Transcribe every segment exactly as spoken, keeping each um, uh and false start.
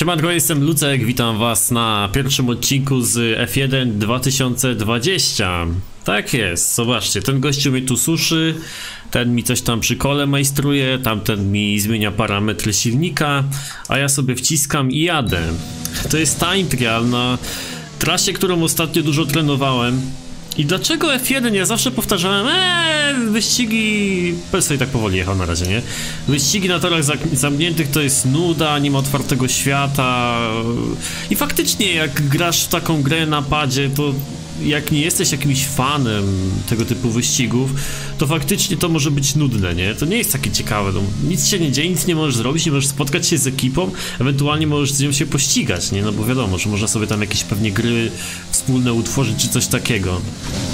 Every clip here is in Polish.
Siemanko, jestem Lucek, witam was na pierwszym odcinku z F jeden dwa tysiące dwadzieścia. Tak jest, zobaczcie, ten gościu mnie tu suszy, ten mi coś tam przy kole majstruje, tamten mi zmienia parametry silnika, a ja sobie wciskam i jadę. To jest time trial na trasie, którą ostatnio dużo trenowałem. I dlaczego F jeden? Ja zawsze powtarzałem, eee, wyścigi... Pel sobie tak powoli jechał na razie, nie? Wyścigi na torach zamkniętych to jest nuda, nie ma otwartego świata. I faktycznie jak grasz w taką grę na padzie, to jak nie jesteś jakimś fanem tego typu wyścigów, to faktycznie to może być nudne, nie? To nie jest takie ciekawe, no, nic się nie dzieje, nic nie możesz zrobić, nie możesz spotkać się z ekipą, ewentualnie możesz z nią się pościgać, nie? No bo wiadomo, że można sobie tam jakieś pewnie gry wspólne utworzyć, czy coś takiego.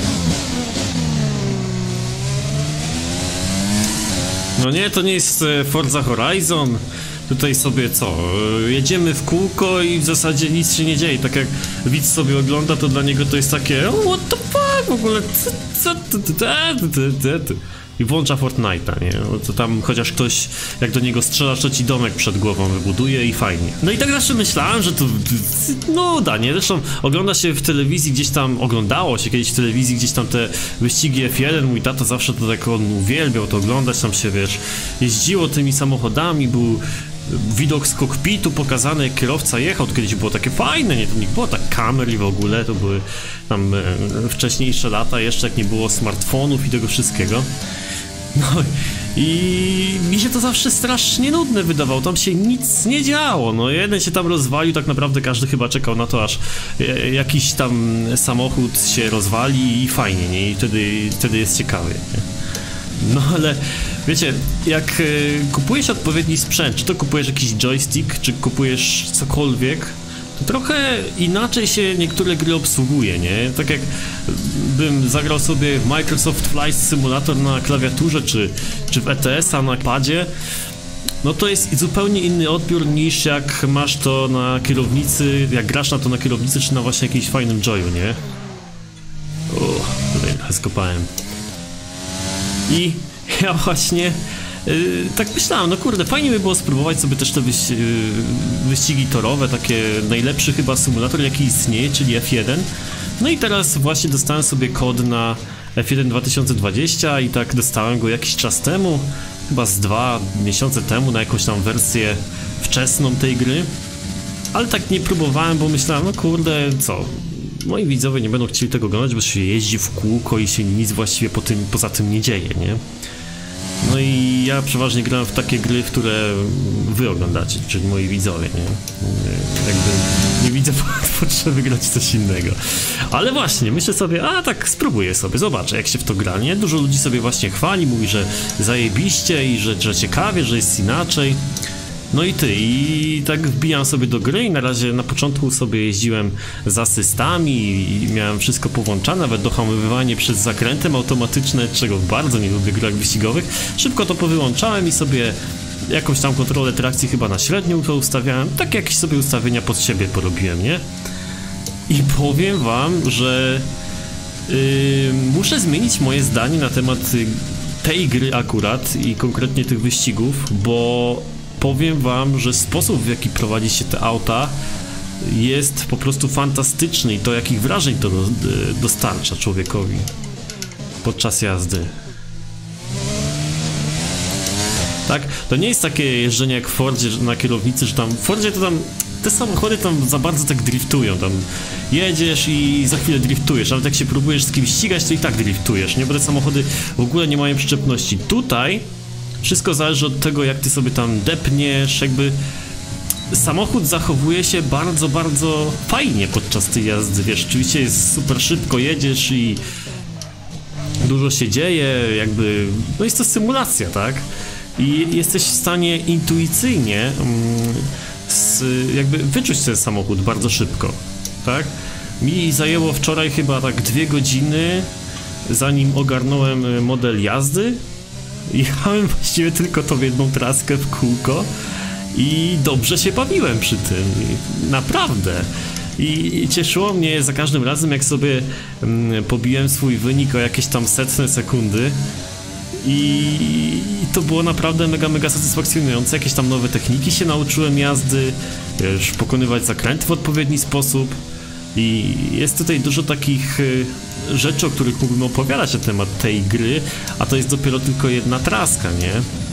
No nie, to nie jest Forza Horizon. Tutaj sobie co, jedziemy w kółko i w zasadzie nic się nie dzieje. Tak jak widz sobie ogląda, to dla niego to jest takie oh, what the fuck w ogóle, co, co, co, co, co, co. I włącza Fortnite'a, nie? No to tam chociaż ktoś, jak do niego strzelasz, to ci domek przed głową wybuduje i fajnie. No i tak zawsze myślałem, że to nuda, nie? Zresztą ogląda się w telewizji gdzieś tam, oglądało się kiedyś w telewizji gdzieś tam te wyścigi F jeden, mój tata zawsze to tak on uwielbiał to oglądać, tam się, wiesz, jeździło tymi samochodami, był widok z kokpitu pokazany, jak kierowca jechał, to kiedyś było takie fajne, nie, to nie było tak kamer i w ogóle, to były tam e, wcześniejsze lata, jeszcze jak nie było smartfonów i tego wszystkiego. No i mi się to zawsze strasznie nudne wydawało, tam się nic nie działo, no jeden się tam rozwalił, tak naprawdę każdy chyba czekał na to, aż e, jakiś tam samochód się rozwali i fajnie, nie, i wtedy, wtedy jest ciekawie, nie? No ale wiecie, jak y, kupujesz odpowiedni sprzęt, czy to kupujesz jakiś joystick, czy kupujesz cokolwiek, to trochę inaczej się niektóre gry obsługuje, nie? Tak jak bym zagrał sobie w Microsoft Flight Simulator na klawiaturze, czy, czy w E T S a na padzie, no to jest zupełnie inny odbiór niż jak masz to na kierownicy, jak grasz na to na kierownicy, czy na właśnie jakimś fajnym joyu, nie? O, tutaj trochę skopałem. I ja właśnie yy, tak myślałem, no kurde, fajnie by było spróbować sobie też te wyś, yy, wyścigi torowe, takie najlepszy chyba symulator jaki istnieje, czyli F jeden. No i teraz właśnie dostałem sobie kod na F jeden dwa tysiące dwadzieścia i tak dostałem go jakiś czas temu, chyba z dwa miesiące temu na jakąś tam wersję wczesną tej gry. Ale tak nie próbowałem, bo myślałem, no kurde, co? Moi widzowie nie będą chcieli tego oglądać, bo się jeździ w kółko i się nic właściwie po tym, poza tym nie dzieje, nie? No i ja przeważnie gram w takie gry, które wy oglądacie, czyli moi widzowie, nie? Jakby nie widzę potrzeby grać coś innego. Ale właśnie, myślę sobie, a tak spróbuję sobie, zobaczę jak się w to gra, nie? Dużo ludzi sobie właśnie chwali, mówi, że zajebiście i że, że ciekawie, że jest inaczej. No i ty, i tak wbijam sobie do gry i na razie na początku sobie jeździłem z asystami i miałem wszystko powłączane, nawet dohamowywanie przez zakrętem automatyczne, czego bardzo nie lubię w grach wyścigowych. Szybko to powyłączałem i sobie jakąś tam kontrolę trakcji chyba na średnią to ustawiałem, tak jakieś sobie ustawienia pod siebie porobiłem, nie? I powiem wam, że yy, muszę zmienić moje zdanie na temat tej gry akurat i konkretnie tych wyścigów, bo powiem wam, że sposób, w jaki prowadzi się te auta, jest po prostu fantastyczny i to jakich wrażeń to do, dostarcza człowiekowi podczas jazdy. Tak? To nie jest takie jeżdżenie jak w Fordzie na kierownicy, że tam w Fordzie to tam te samochody tam za bardzo tak driftują, tam jedziesz i za chwilę driftujesz, ale jak się próbujesz z kimś ścigać, to i tak driftujesz, nie? Bo te samochody w ogóle nie mają przyczepności. Tutaj wszystko zależy od tego, jak ty sobie tam depniesz, jakby samochód zachowuje się bardzo, bardzo fajnie podczas tej jazdy, wiesz, oczywiście jest super szybko, jedziesz i dużo się dzieje, jakby, no jest to symulacja, tak? I jesteś w stanie intuicyjnie mm, z, jakby wyczuć ten samochód bardzo szybko, tak? Mi zajęło wczoraj chyba tak dwie godziny, zanim ogarnąłem model jazdy. Jechałem właściwie tylko tą jedną traskę w kółko i dobrze się bawiłem przy tym, I naprawdę. I cieszyło mnie za każdym razem, jak sobie mm, pobiłem swój wynik o jakieś tam setne sekundy I to było naprawdę mega, mega satysfakcjonujące. Jakieś tam nowe techniki się nauczyłem jazdy, wiesz, pokonywać zakręty w odpowiedni sposób. I jest tutaj dużo takich y, rzeczy, o których mógłbym opowiadać na temat tej gry, a to jest dopiero tylko jedna traska, nie?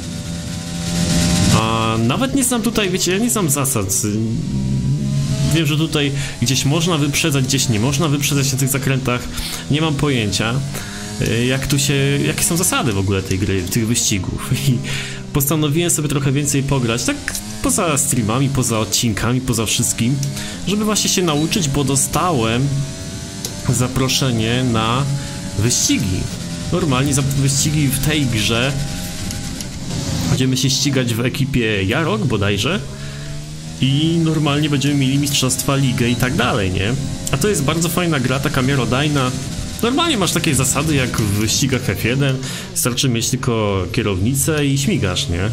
A nawet nie znam tutaj, wiecie, ja nie znam zasad. Wiem, że tutaj gdzieś można wyprzedzać, gdzieś nie można wyprzedzać na tych zakrętach. Nie mam pojęcia, jak tu się, jakie są zasady w ogóle tej gry, tych wyścigów. I postanowiłem sobie trochę więcej pograć, tak poza streamami, poza odcinkami, poza wszystkim, żeby właśnie się nauczyć, bo dostałem zaproszenie na wyścigi. Normalnie za wyścigi w tej grze będziemy się ścigać w ekipie Jarok bodajże i normalnie będziemy mieli mistrzostwa, ligę i tak dalej, nie? A to jest bardzo fajna gra, taka miarodajna. Normalnie masz takie zasady jak w wyścigach F jeden, wystarczy mieć tylko kierownicę i śmigasz, nie?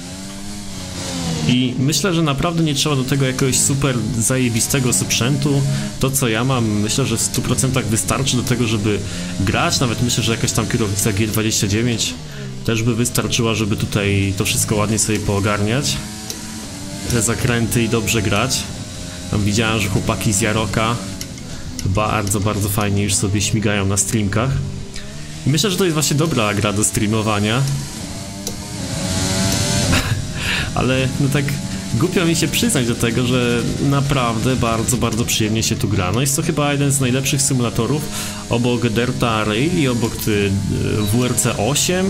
I myślę, że naprawdę nie trzeba do tego jakiegoś super zajebistego sprzętu. To co ja mam, myślę, że w stu procentach wystarczy do tego, żeby grać. Nawet myślę, że jakaś tam kierownica G dwadzieścia dziewięć też by wystarczyła, żeby tutaj to wszystko ładnie sobie poogarniać. Te zakręty i dobrze grać. Tam widziałem, że chłopaki z Jaroka bardzo, bardzo fajnie już sobie śmigają na streamkach. I myślę, że to jest właśnie dobra gra do streamowania. Ale no tak głupio mi się przyznać do tego, że naprawdę bardzo, bardzo przyjemnie się tu gra. No jest to chyba jeden z najlepszych symulatorów obok Dirta Rally i obok W R C osiem,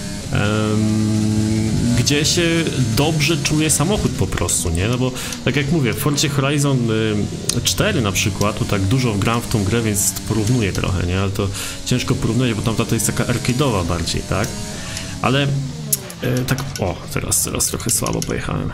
um, gdzie się dobrze czuje samochód po prostu, nie? No bo tak jak mówię, w Forcie Horizon cztery na przykład, to tak dużo gram w tą grę, więc porównuję trochę, nie? Ale to ciężko porównać, bo tamta to jest taka arcade'owa bardziej, tak? Ale e, tak, o, teraz, teraz trochę słabo pojechałem.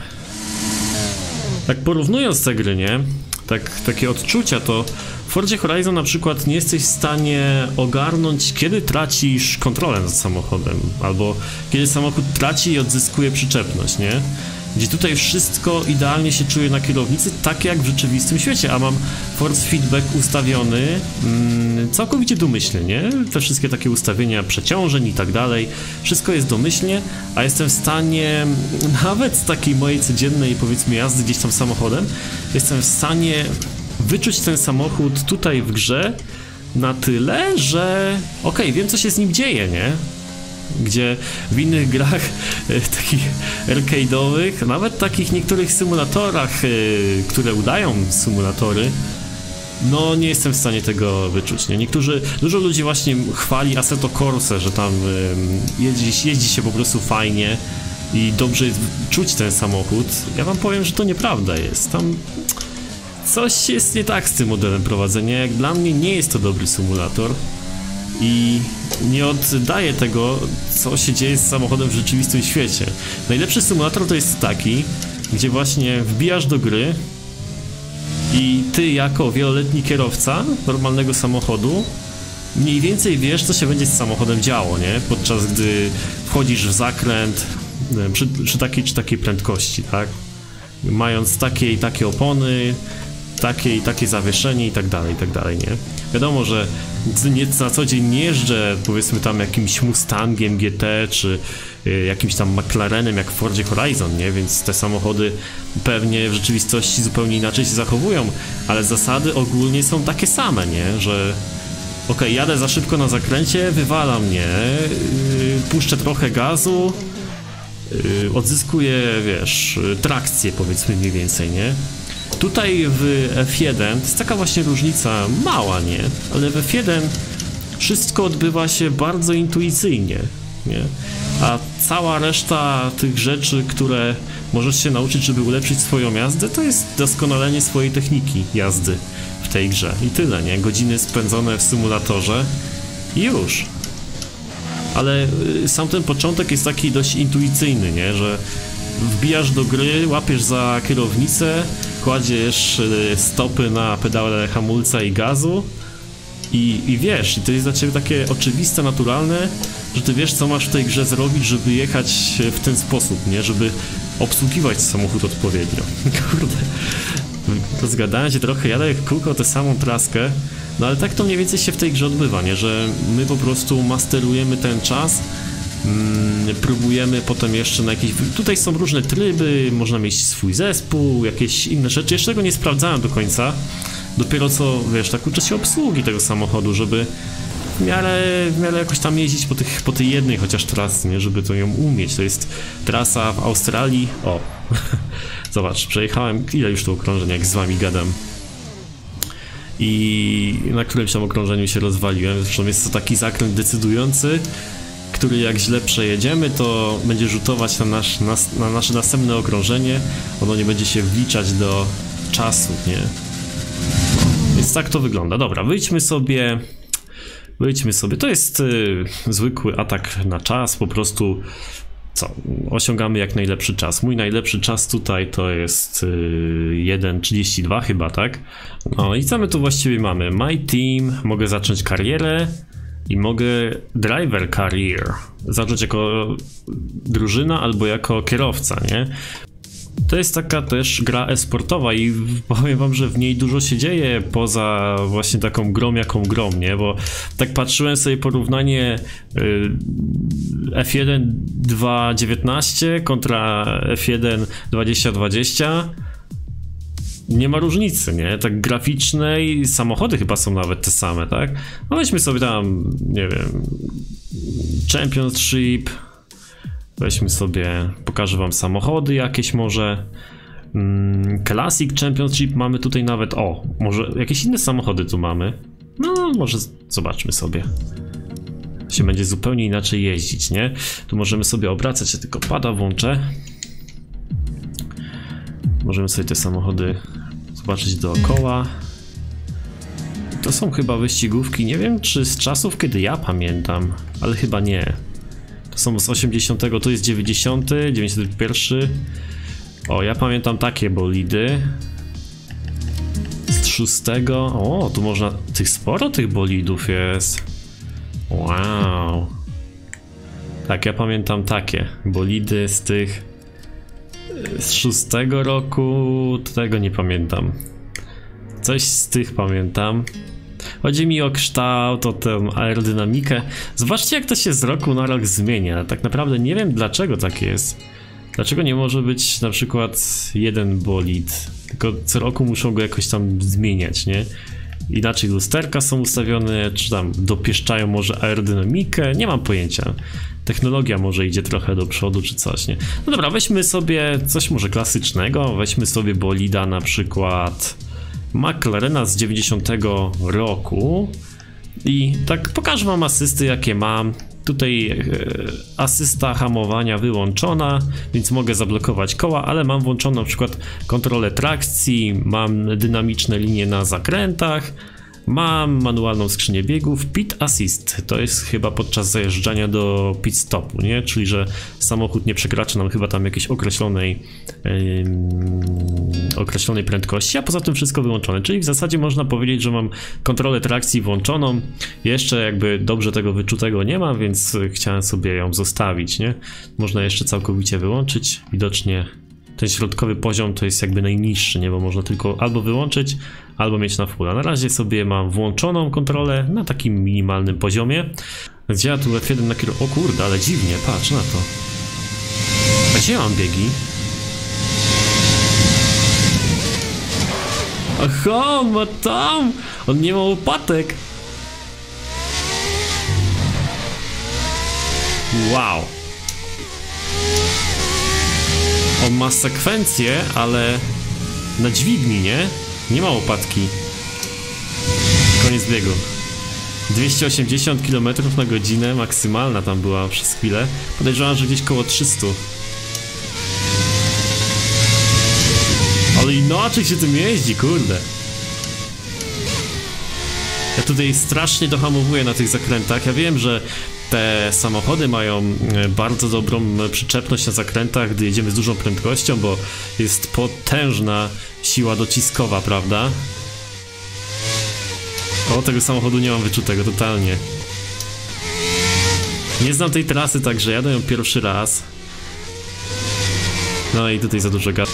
Tak porównując te gry, nie? Tak, takie odczucia, to w Forcie Horizon na przykład nie jesteś w stanie ogarnąć, kiedy tracisz kontrolę nad samochodem, albo kiedy samochód traci i odzyskuje przyczepność, nie? Gdzie tutaj wszystko idealnie się czuje na kierownicy, tak jak w rzeczywistym świecie, a mam force feedback ustawiony mm, całkowicie domyślnie, nie? Te wszystkie takie ustawienia przeciążeń i tak dalej, wszystko jest domyślnie, a jestem w stanie nawet z takiej mojej codziennej, powiedzmy, jazdy gdzieś tam samochodem, jestem w stanie wyczuć ten samochód tutaj w grze na tyle, że okej, wiem co się z nim dzieje, nie? Gdzie w innych grach e, takich arcade'owych, nawet takich niektórych symulatorach, e, które udają symulatory, no nie jestem w stanie tego wyczuć, nie? Niektórzy, dużo ludzi właśnie chwali Assetto Corsa, że tam e, jeździ, jeździ się po prostu fajnie i dobrze jest czuć ten samochód. Ja wam powiem, że to nieprawda jest. Tam coś jest nie tak z tym modelem prowadzenia. Jak dla mnie nie jest to dobry symulator i nie oddaje tego, co się dzieje z samochodem w rzeczywistym świecie. Najlepszy symulator to jest taki, gdzie właśnie wbijasz do gry i ty jako wieloletni kierowca normalnego samochodu mniej więcej wiesz, co się będzie z samochodem działo, nie? Podczas gdy wchodzisz w zakręt przy, przy takiej czy takiej prędkości, tak? Mając takie i takie opony, takie i takie zawieszenie i tak dalej, i tak dalej, nie? Wiadomo, że nie, na co dzień nie jeżdżę, powiedzmy tam jakimś Mustangiem G T, czy y, jakimś tam McLarenem jak w Fordzie Horizon, nie? Więc te samochody pewnie w rzeczywistości zupełnie inaczej się zachowują, ale zasady ogólnie są takie same, nie? Że okej, okay, jadę za szybko na zakręcie, wywala mnie, yy, puszczę trochę gazu, yy, odzyskuję, wiesz, trakcję, powiedzmy mniej więcej, nie? Tutaj w F jeden to jest taka właśnie różnica mała, nie? Ale w F jeden wszystko odbywa się bardzo intuicyjnie, nie? A cała reszta tych rzeczy, które możesz się nauczyć, żeby ulepszyć swoją jazdę, to jest doskonalenie swojej techniki jazdy w tej grze. I tyle, nie? Godziny spędzone w symulatorze i już. Ale sam ten początek jest taki dość intuicyjny, nie? Że wbijasz do gry, łapiesz za kierownicę, kładziesz stopy na pedale hamulca i gazu i, i wiesz, i to jest dla ciebie takie oczywiste, naturalne, że ty wiesz, co masz w tej grze zrobić, żeby jechać w ten sposób, nie? Żeby obsługiwać samochód odpowiednio. Kurde, rozgadałem się trochę, jadę jak kółko tę samą traskę, no ale tak to mniej więcej się w tej grze odbywa, nie? Że my po prostu masterujemy ten czas Mm, próbujemy potem jeszcze na jakieś... Tutaj są różne tryby, można mieć swój zespół, jakieś inne rzeczy. Jeszcze tego nie sprawdzałem do końca. Dopiero co, wiesz, tak uczę się obsługi tego samochodu, żeby w miarę, w miarę jakoś tam jeździć po, tych, po tej jednej chociaż trasy, nie? Żeby to ją umieć. To jest trasa w Australii. O, zobacz, przejechałem, ile już to okrążeń, jak z wami gadam. I na którymś tam okrążeniu się rozwaliłem. Zresztą jest to taki zakręt decydujący, który jak źle przejedziemy, to będzie rzutować na, nasz, na, na nasze następne okrążenie. Ono nie będzie się wliczać do czasu, nie? Więc tak to wygląda. Dobra, wyjdźmy sobie. Wyjdźmy sobie. To jest y, zwykły atak na czas, po prostu co? Osiągamy jak najlepszy czas. Mój najlepszy czas tutaj to jest y, jeden trzydzieści dwa chyba, tak? No i co my tu właściwie mamy? My team, mogę zacząć karierę i mogę driver career zacząć jako drużyna albo jako kierowca, nie? To jest taka też gra e-sportowa i powiem wam, że w niej dużo się dzieje poza właśnie taką grą jaką grą, nie? Bo tak patrzyłem sobie porównanie F jeden dwa dziewiętnaście kontra F jeden dwadzieścia dwadzieścia. Nie ma różnicy, nie? Tak graficznej, samochody chyba są nawet te same, tak? No weźmy sobie tam, nie wiem, Championship. Weźmy sobie, pokażę wam samochody jakieś może. Classic Championship mamy tutaj nawet, o, może jakieś inne samochody tu mamy. No, może zobaczmy sobie. Się będzie zupełnie inaczej jeździć, nie? Tu możemy sobie obracać, ja tylko pada włączę. Możemy sobie te samochody zobaczyć dookoła. To są chyba wyścigówki, nie wiem czy z czasów kiedy ja pamiętam, ale chyba nie. To są z osiemdziesiątego, to jest dziewięćdziesiąty, dziewięćdziesiąty pierwszy. O, ja pamiętam takie bolidy. Z szóstego. O, tu można... Tych sporo tych bolidów jest. Wow. Tak, ja pamiętam takie bolidy z tych... Z szóstego roku... Tego nie pamiętam. Coś z tych pamiętam. Chodzi mi o kształt, o tę aerodynamikę. Zobaczcie jak to się z roku na rok zmienia. Tak naprawdę nie wiem dlaczego tak jest. Dlaczego nie może być na przykład jeden bolid, tylko co roku muszą go jakoś tam zmieniać, nie? Inaczej lusterka są ustawione, czy tam dopieszczają może aerodynamikę, nie mam pojęcia. Technologia może idzie trochę do przodu czy coś, nie? No dobra, weźmy sobie coś może klasycznego, weźmy sobie bolida na przykład McLarena z dziewięćdziesiątego roku i tak pokażę wam asysty jakie mam. Tutaj e, asysta hamowania wyłączona, więc mogę zablokować koła, ale mam włączoną na przykład kontrolę trakcji, mam dynamiczne linie na zakrętach, mam manualną skrzynię biegów, pit assist, to jest chyba podczas zajeżdżania do pit stopu, nie? Czyli że samochód nie przekracza nam chyba tam jakiejś określonej yy, określonej prędkości, a poza tym wszystko wyłączone, czyli w zasadzie można powiedzieć, że mam kontrolę trakcji włączoną, jeszcze jakby dobrze tego wyczutego nie ma, więc chciałem sobie ją zostawić, nie? Można jeszcze całkowicie wyłączyć, widocznie ten środkowy poziom to jest jakby najniższy, nie? Bo można tylko albo wyłączyć, albo mieć na full. A na razie sobie mam włączoną kontrolę na takim minimalnym poziomie. Gdzie ja tu F jeden na kierownicę? O kurde, ale dziwnie, patrz na to. A gdzie mam biegi? Aha, on ma tam! On nie ma łopatek! Wow! On ma sekwencję, ale na dźwigni, nie? Nie ma łopatki. Koniec biegu. dwieście osiemdziesiąt kilometrów na godzinę, maksymalna tam była przez chwilę. Podejrzewam, że gdzieś koło trzysta. Ale inaczej się tym jeździ, kurde. Ja tutaj strasznie dohamowuję na tych zakrętach. Ja wiem, że te samochody mają bardzo dobrą przyczepność na zakrętach, gdy jedziemy z dużą prędkością, bo jest potężna siła dociskowa, prawda? O, tego samochodu nie mam wyczutego totalnie. Nie znam tej trasy, także jadę ją pierwszy raz. No i tutaj za dużo gad.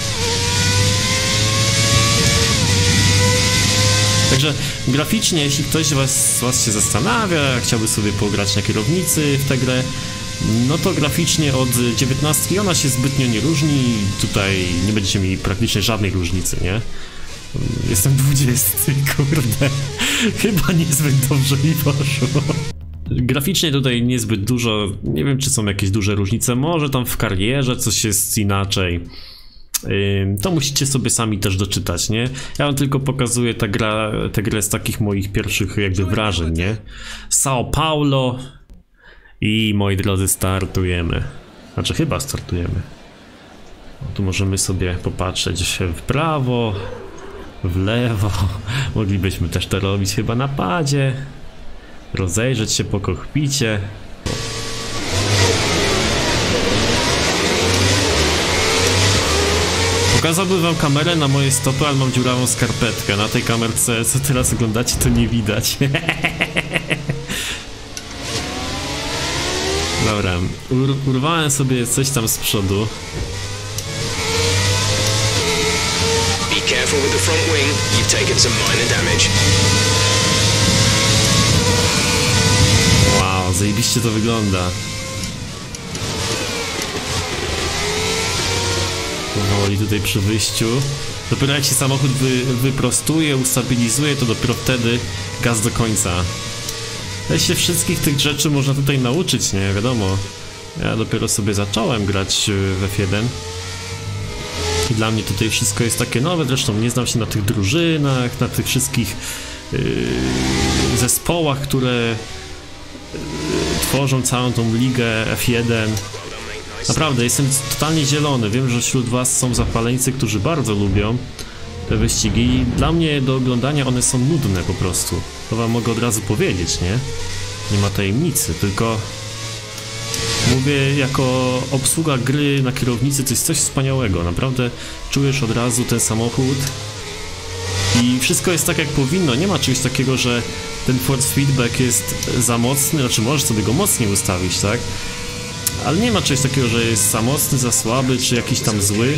Także graficznie, jeśli ktoś z was, z was się zastanawia, chciałby sobie pograć na kierownicy w tę grę, no to graficznie od dziewiętnastki ona się zbytnio nie różni, tutaj nie będziecie mieli praktycznie żadnej różnicy, nie? Jestem dwudziesty, kurde, chyba niezbyt dobrze mi poszło. Graficznie tutaj niezbyt dużo, nie wiem czy są jakieś duże różnice, może tam w karierze coś jest inaczej. To musicie sobie sami też doczytać, nie? Ja wam tylko pokazuję tę gra, tę grę z takich moich pierwszych jakby wrażeń, nie? São Paulo i moi drodzy startujemy. Znaczy chyba startujemy. Tu możemy sobie popatrzeć w prawo, w lewo. Moglibyśmy też to robić chyba na padzie. Rozejrzeć się po kokpicie. Pokazałbym wam kamerę na moje stopy, ale mam dziurawą skarpetkę. Na tej kamerce, co teraz oglądacie, to nie widać. Dobra, ur urwałem sobie coś tam z przodu. Be careful with the front wing. You've taken some minor damage. Wow, zajebiście to wygląda. Powoli tutaj przy wyjściu. Dopiero jak się samochód wy, wyprostuje, ustabilizuje, to dopiero wtedy gaz do końca. Ale się wszystkich tych rzeczy można tutaj nauczyć, nie? Wiadomo. Ja dopiero sobie zacząłem grać w F jeden. I dla mnie tutaj wszystko jest takie nowe, zresztą nie znam się na tych drużynach, na tych wszystkich yy, zespołach, które yy, tworzą całą tą ligę F jeden. Naprawdę, jestem totalnie zielony. Wiem, że wśród was są zapaleńcy, którzy bardzo lubią te wyścigi i dla mnie do oglądania one są nudne po prostu. To wam mogę od razu powiedzieć, nie? Nie ma tajemnicy, tylko mówię, jako obsługa gry na kierownicy to jest coś wspaniałego. Naprawdę czujesz od razu ten samochód i wszystko jest tak jak powinno. Nie ma czegoś takiego, że ten force feedback jest za mocny, znaczy możesz sobie go mocniej ustawić, tak? Ale nie ma czegoś takiego, że jest za mocny, za słaby, czy jakiś tam zły.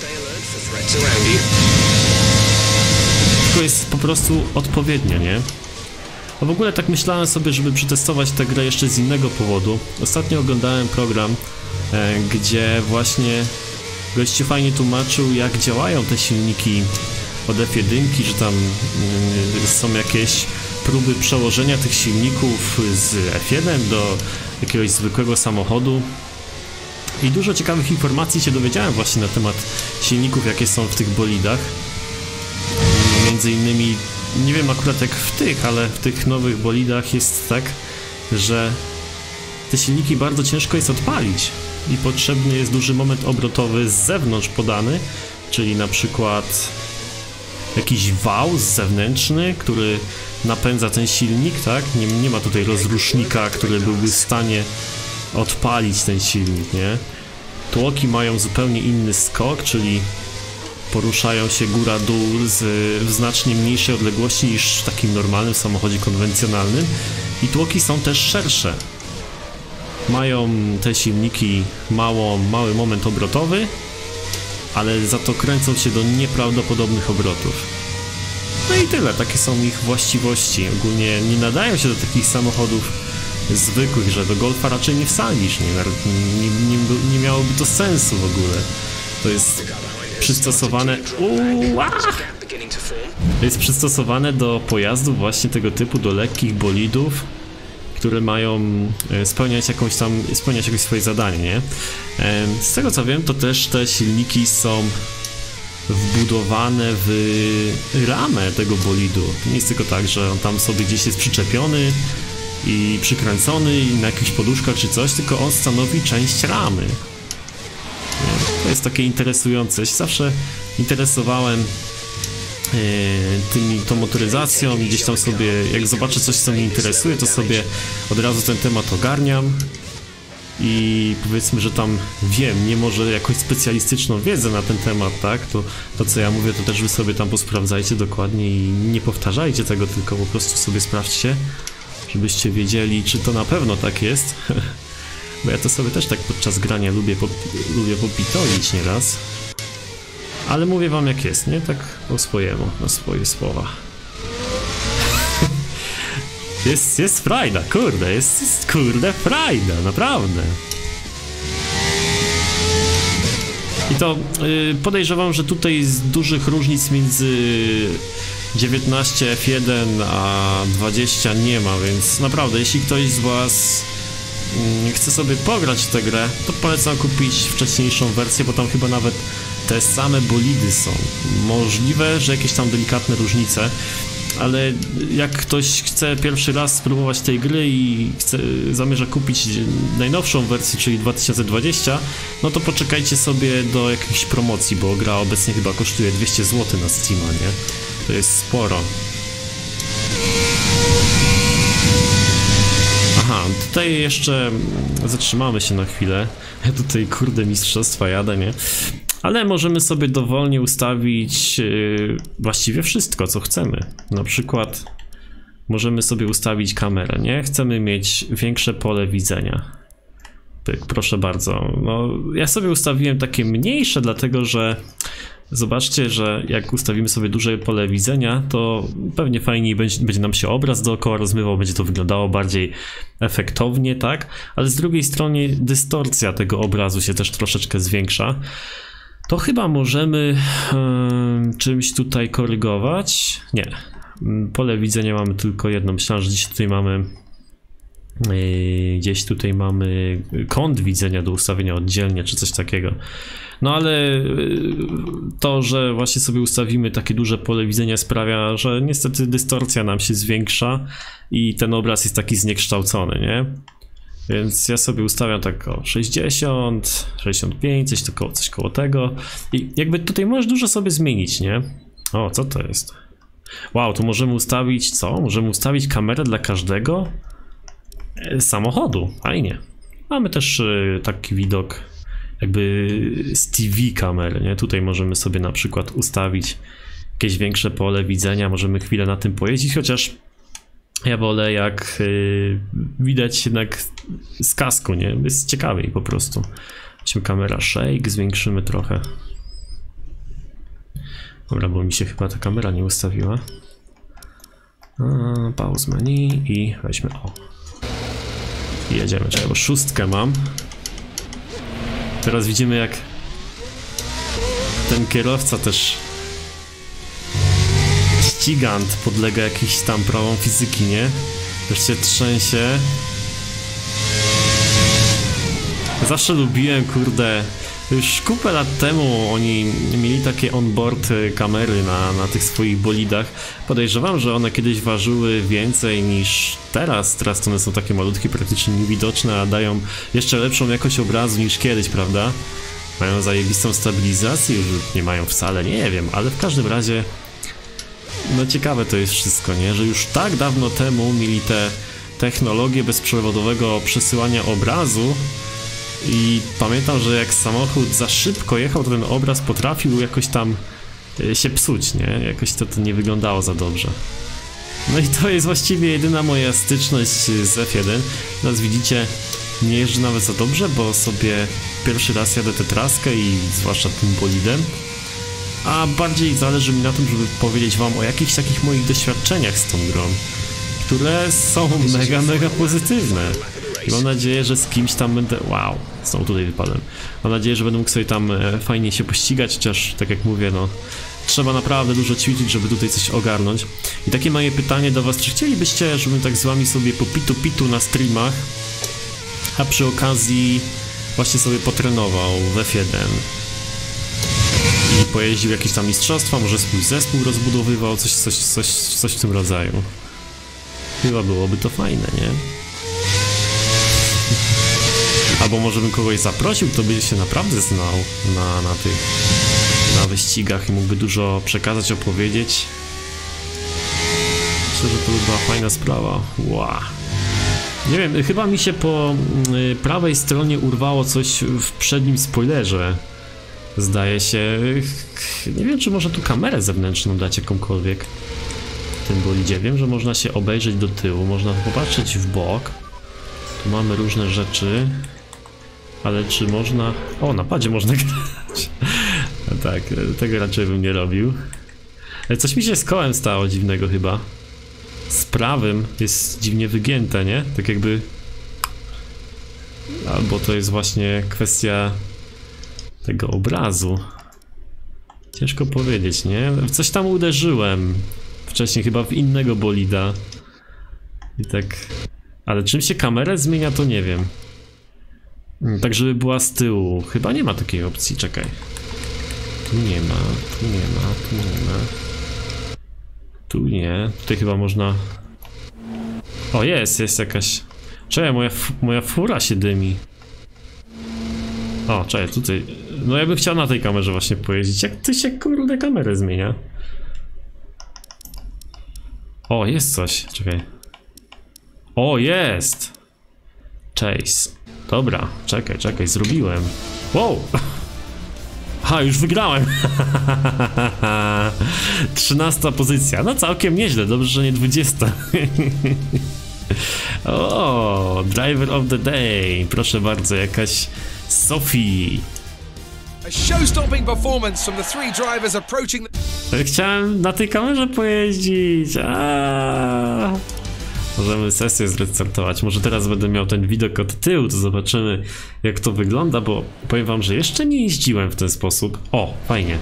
Tylko jest po prostu odpowiednio, nie? A w ogóle tak myślałem sobie, żeby przetestować tę grę jeszcze z innego powodu. Ostatnio oglądałem program, e, gdzie właśnie gościu fajnie tłumaczył, jak działają te silniki od F jeden, że tam y, są jakieś próby przełożenia tych silników z F jeden do jakiegoś zwykłego samochodu. I dużo ciekawych informacji się dowiedziałem właśnie na temat silników, jakie są w tych bolidach. Między innymi, nie wiem akurat jak w tych, ale w tych nowych bolidach jest tak, że te silniki bardzo ciężko jest odpalić i potrzebny jest duży moment obrotowy z zewnątrz podany, czyli na przykład jakiś wał zewnętrzny, który napędza ten silnik, tak? Nie, nie ma tutaj rozrusznika, który byłby w stanie odpalić ten silnik, nie? Tłoki mają zupełnie inny skok, czyli poruszają się góra-dół z, w znacznie mniejszej odległości niż w takim normalnym samochodzie konwencjonalnym i tłoki są też szersze. Mają te silniki mało, mały moment obrotowy, ale za to kręcą się do nieprawdopodobnych obrotów. No i tyle, takie są ich właściwości. Ogólnie nie nadają się do takich samochodów zwykłych, że do Golfa raczej nie wsadzisz, nie, nie, nie, nie miałoby to sensu w ogóle. To jest przystosowane... Uła! To jest przystosowane do pojazdów właśnie tego typu, do lekkich bolidów, które mają spełniać jakąś tam, spełniać jakieś swoje zadanie, nie? Z tego co wiem, to też te silniki są wbudowane w ramę tego bolidu. To nie jest tylko tak, że on tam sobie gdzieś jest przyczepiony i przykręcony i na jakichś poduszkach czy coś, tylko on stanowi część ramy. Nie? To jest takie interesujące. Ja się zawsze interesowałem Yy, tymi, tą motoryzacją i gdzieś tam sobie, jak zobaczę coś, co mnie interesuje, to sobie od razu ten temat ogarniam i powiedzmy, że tam wiem, nie może jakąś specjalistyczną wiedzę na ten temat, tak, to, to co ja mówię, to też wy sobie tam posprawdzajcie dokładnie i nie powtarzajcie tego, tylko po prostu sobie sprawdźcie, żebyście wiedzieli, czy to na pewno tak jest, bo ja to sobie też tak podczas grania lubię, pop lubię popitolić nieraz. Ale mówię wam jak jest, nie? Tak po swojemu, na swoje słowa. Jest, jest frajda, kurde, jest, jest kurde frajda, naprawdę. I to yy, podejrzewam, że tutaj z dużych różnic między dziewiętnaście F jeden a dwadzieścia nie ma, więc naprawdę, jeśli ktoś z was yy, chce sobie pograć w tę grę, to polecam kupić wcześniejszą wersję, bo tam chyba nawet te same bolidy są. Możliwe, że jakieś tam delikatne różnice, ale jak ktoś chce pierwszy raz spróbować tej gry i chce, zamierza kupić najnowszą wersję, czyli dwa tysiące dwadzieścia, no to poczekajcie sobie do jakiejś promocji, bo gra obecnie chyba kosztuje dwieście złotych na Steama, nie? To jest sporo. Aha, tutaj jeszcze zatrzymamy się na chwilę. Ja tutaj kurde mistrzostwa jadę, nie? Ale możemy sobie dowolnie ustawić yy, właściwie wszystko, co chcemy. Na przykład możemy sobie ustawić kamerę, nie? Chcemy mieć większe pole widzenia. Pyk, proszę bardzo. No, ja sobie ustawiłem takie mniejsze, dlatego że zobaczcie, że jak ustawimy sobie duże pole widzenia, to pewnie fajniej będzie, będzie nam się obraz dookoła rozmywał, będzie to wyglądało bardziej efektownie, tak? Ale z drugiej strony dystorsja tego obrazu się też troszeczkę zwiększa. To chyba możemy yy, czymś tutaj korygować. Nie. Pole widzenia mamy tylko jedno. Myślałem, że gdzieś tutaj mamy yy, gdzieś tutaj mamy kąt widzenia do ustawienia oddzielnie, czy coś takiego. No ale yy, to, że właśnie sobie ustawimy takie duże pole widzenia, sprawia, że niestety dystorsja nam się zwiększa i ten obraz jest taki zniekształcony, nie? Więc ja sobie ustawiam tak o sześćdziesiąt, sześćdziesiąt pięć, coś, koło, coś koło tego. I jakby tutaj możesz dużo sobie zmienić, nie? O, co to jest? Wow, tu możemy ustawić co? Możemy ustawić kamerę dla każdego samochodu. Fajnie. Mamy też y, taki widok jakby z T V kamery, nie? Tutaj możemy sobie na przykład ustawić jakieś większe pole widzenia. Możemy chwilę na tym pojeździć, chociaż ja wolę jak yy, widać jednak z kasku, nie? Jest ciekawiej po prostu. Weźmy kamera shake, zwiększymy trochę. Dobra, bo mi się chyba ta kamera nie ustawiła. A, pause menu i weźmy o. I jedziemy, czekaj, bo szóstkę mam. Teraz widzimy jak ten kierowca też ścigant podlega jakichś tam prawom fizyki, nie? Też się trzęsie. Zawsze lubiłem, kurde, już kupę lat temu oni mieli takie onboard kamery na, na tych swoich bolidach. Podejrzewam, że one kiedyś ważyły więcej niż teraz. Teraz one są takie malutkie, praktycznie niewidoczne, a dają jeszcze lepszą jakość obrazu niż kiedyś, prawda? Mają zajebistą stabilizację, już nie mają wcale, nie wiem, ale w każdym razie no ciekawe to jest wszystko, nie? Że już tak dawno temu mieli te technologie bezprzewodowego przesyłania obrazu i pamiętam, że jak samochód za szybko jechał, to ten obraz potrafił jakoś tam się psuć, nie? Jakoś to, to nie wyglądało za dobrze. No i to jest właściwie jedyna moja styczność z F jeden. Teraz widzicie, nie jeżdżę nawet za dobrze, bo sobie pierwszy raz jadę tę traskę i zwłaszcza tym bolidem. A bardziej zależy mi na tym, żeby powiedzieć wam o jakichś takich moich doświadczeniach z tą grą, które są mega, mega pozytywne. I mam nadzieję, że z kimś tam będę... Wow, znowu tutaj wypadłem. Mam nadzieję, że będę mógł sobie tam fajnie się pościgać, chociaż tak jak mówię, no trzeba naprawdę dużo ćwiczyć, żeby tutaj coś ogarnąć. I takie moje pytanie do was, czy chcielibyście, żebym tak z wami sobie po pitu-pitu na streamach, a przy okazji właśnie sobie potrenował w F jeden i pojeździł jakieś tam mistrzostwa, może swój zespół rozbudowywał, coś, coś, coś, coś w tym rodzaju. Chyba byłoby to fajne, nie? Albo może bym kogoś zaprosił, kto by się naprawdę znał na, na tych na wyścigach i mógłby dużo przekazać, opowiedzieć. Myślę, że to by była fajna sprawa. Wow. Nie wiem, chyba mi się po y, prawej stronie urwało coś w przednim spoilerze. Zdaje się. Nie wiem, czy można tu kamerę zewnętrzną dać jakąkolwiek w tym bolidzie. Wiem, że można się obejrzeć do tyłu, można popatrzeć w bok. Tu mamy różne rzeczy. Ale czy można... O, na padzie można grać. Tak, tego raczej bym nie robił. Coś mi się z kołem stało dziwnego chyba. z prawym jest dziwnie wygięte, nie? Tak jakby... Albo to jest właśnie kwestia tego obrazu. Ciężko powiedzieć, nie? W coś tam uderzyłem wcześniej, chyba w innego bolida. I tak... Ale czym się kamerę zmienia, to nie wiem. Tak, żeby była z tyłu. Chyba nie ma takiej opcji, czekaj. Tu nie ma, tu nie ma, tu nie ma. Tu nie, tutaj chyba można... O, jest, jest jakaś... Czekaj, moja, moja fura się dymi. O, czekaj, tutaj... No ja bym chciał na tej kamerze właśnie pojeździć. Jak ty się, kurde, kamerę zmienia? O, jest coś, czekaj. O, jest! Chase. Dobra, czekaj, czekaj, zrobiłem. Wow! Ha, już wygrałem! Trzynasta pozycja. No całkiem nieźle, dobrze, że nie dwudziesta. O, driver of the day. Proszę bardzo, jakaś Sophie. A show-stopping performance from the three drivers approaching the... Chciałem na tej kamerze pojeździć. Aaaa. Możemy sesję zrestartować. Może teraz będę miał ten widok od tyłu, to zobaczymy, jak to wygląda, bo powiem wam, że jeszcze nie jeździłem w ten sposób. O, fajnie.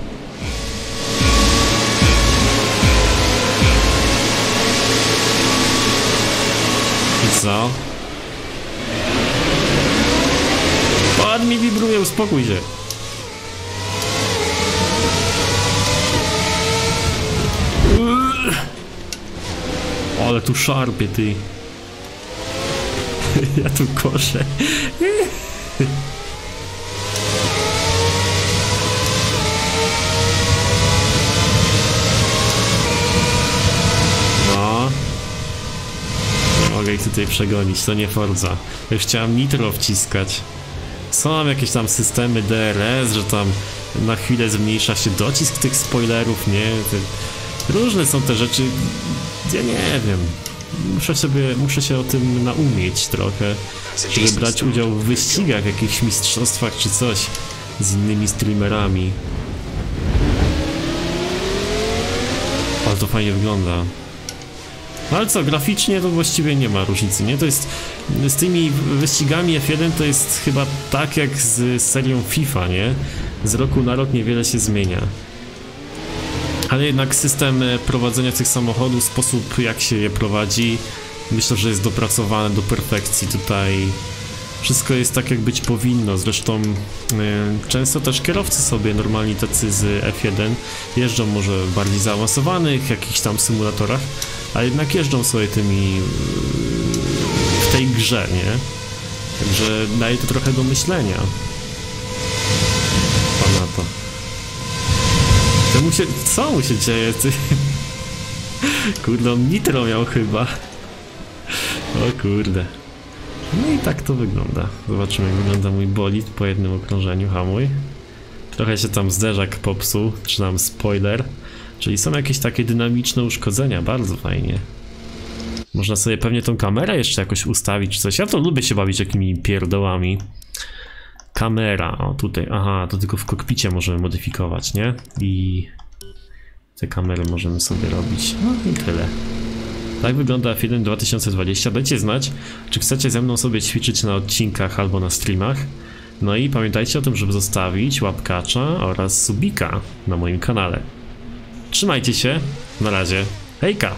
I co? Pad mi wibruje, uspokój się. Ale tu szarpie, ty. Ja tu koszę. No. Nie mogę ich tutaj przegonić, to nie Forza. Już chciałem nitro wciskać. Są jakieś tam systemy D R S, że tam na chwilę zmniejsza się docisk tych spoilerów, nie? Różne są te rzeczy. Ja nie wiem. Muszę sobie, muszę się o tym naumieć trochę, żeby brać udział w wyścigach, jakichś mistrzostwach czy coś z innymi streamerami. Ale to fajnie wygląda. No ale co, graficznie to właściwie nie ma różnicy, nie? To jest, z tymi wyścigami F jeden to jest chyba tak jak z serią FIFA, nie? Z roku na rok niewiele się zmienia. Ale jednak system prowadzenia tych samochodów, sposób jak się je prowadzi, myślę, że jest dopracowane do perfekcji tutaj. Wszystko jest tak, jak być powinno. Zresztą yy, często też kierowcy sobie normalni tacy z F jeden jeżdżą może w bardziej zaawansowanych jakichś tam symulatorach, a jednak jeżdżą sobie tymi yy, w tej grze, nie? Także daje to trochę do myślenia. Pana to. To mu się... Co mu się dzieje, ty? Kurde, on nitro miał chyba. O kurde. No i tak to wygląda. Zobaczymy, jak wygląda mój bolid po jednym okrążeniu. Hamuj. Trochę się tam zderzak popsuł, czy tam spoiler. Czyli są jakieś takie dynamiczne uszkodzenia, bardzo fajnie. Można sobie pewnie tą kamerę jeszcze jakoś ustawić, czy coś. Ja to lubię się bawić jakimi pierdołami. Kamera, o tutaj, aha, to tylko w kokpicie możemy modyfikować, nie? I te kamery możemy sobie robić. No i tyle. Tak wygląda F jeden dwa tysiące dwadzieścia. Dajcie znać, czy chcecie ze mną sobie ćwiczyć na odcinkach albo na streamach. No i pamiętajcie o tym, żeby zostawić łapkacza oraz subika na moim kanale. Trzymajcie się, na razie, hejka!